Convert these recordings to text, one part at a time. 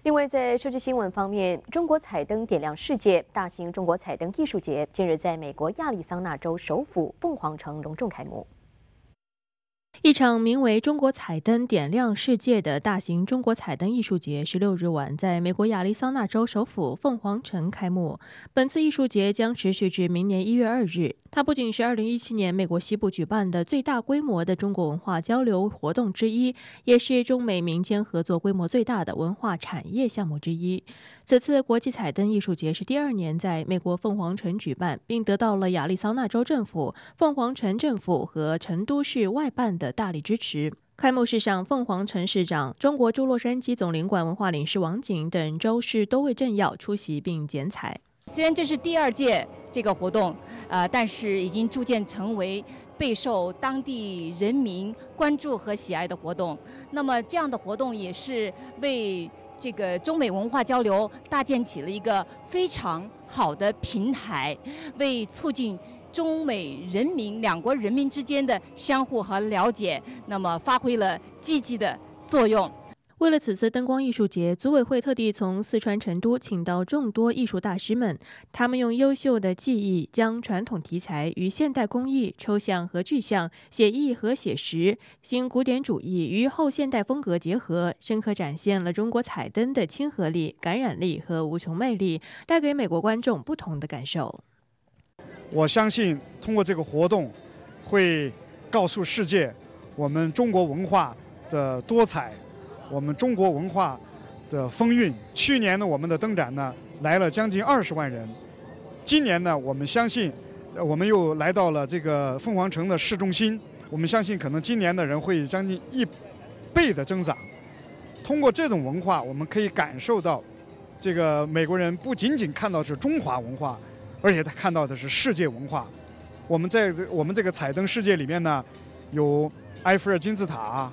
另外，在设置新闻方面，中国彩灯点亮世界大型中国彩灯艺术节近日在美国亚利桑那州首府凤凰城隆重开幕。 一场名为“中国彩灯点亮世界”的大型中国彩灯艺术节16日晚在美国亚利桑那州首府凤凰城开幕。本次艺术节将持续至明年1月2日。它不仅是2017年美国西部举办的最大规模的中国文化交流活动之一，也是中美民间合作规模最大的文化产业项目之一。此次国际彩灯艺术节是第2年在美国凤凰城举办，并得到了亚利桑那州政府、凤凰城政府和成都市外办的大力支持。开幕式上，凤凰城市长、中国驻洛杉矶总领馆文化领事王景等州市多位政要出席并剪彩。 虽然这是第2届这个活动，但是已经逐渐成为备受当地人民关注和喜爱的活动。那么这样的活动也是为这个中美文化交流搭建起了一个非常好的平台，为促进中美人民两国人民之间的相互和了解，那么发挥了积极的作用。 为了此次灯光艺术节，组委会特地从四川成都请到众多艺术大师们，他们用优秀的技艺将传统题材与现代工艺、抽象和具象、写意和写实、新古典主义与后现代风格结合，深刻展现了中国彩灯的亲和力、感染力和无穷魅力，带给美国观众不同的感受。 我相信通过这个活动，会告诉世界我们中国文化的多彩，我们中国文化的风韵。去年呢，我们的灯展呢来了将近20万人，今年呢，我们相信，我们又来到了这个凤凰城的市中心，我们相信可能今年的人会将近1倍的增长。通过这种文化，我们可以感受到，这个美国人不仅仅看到是中华文化，而且他看到的是世界文化。我们在我们这个彩灯世界里面呢，有埃菲尔金字塔，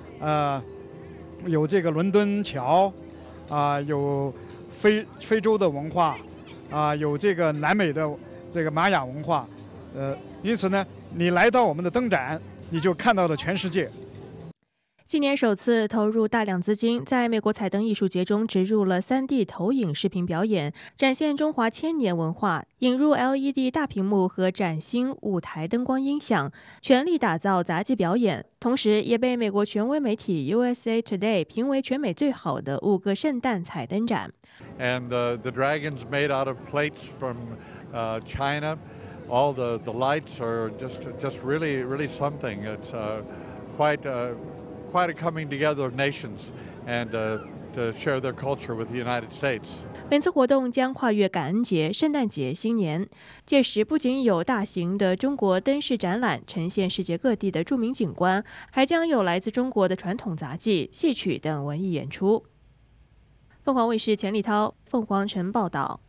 有这个伦敦桥，有非洲的文化，有这个南美的这个玛雅文化，因此呢，你来到我们的灯展，你就看到了全世界。 今年首次投入大量资金，在美国彩灯艺术节中植入了3D 投影视频表演，展现中华千年文化；引入 LED 大屏幕和崭新舞台灯光音响，全力打造杂技表演。同时，也被美国权威媒体 USA Today 评为全美最好的5个圣诞彩灯展。 And the dragons made out of plates from China. All the lights are just really something. It's quite a coming together of nations and to share their culture with the United States. 本次活动将跨越感恩节、圣诞节、新年，届时不仅有大型的中国灯饰展览，呈现世界各地的著名景观，还将有来自中国的传统杂技、戏曲等文艺演出。凤凰卫视钱立涛、凤凰城报道。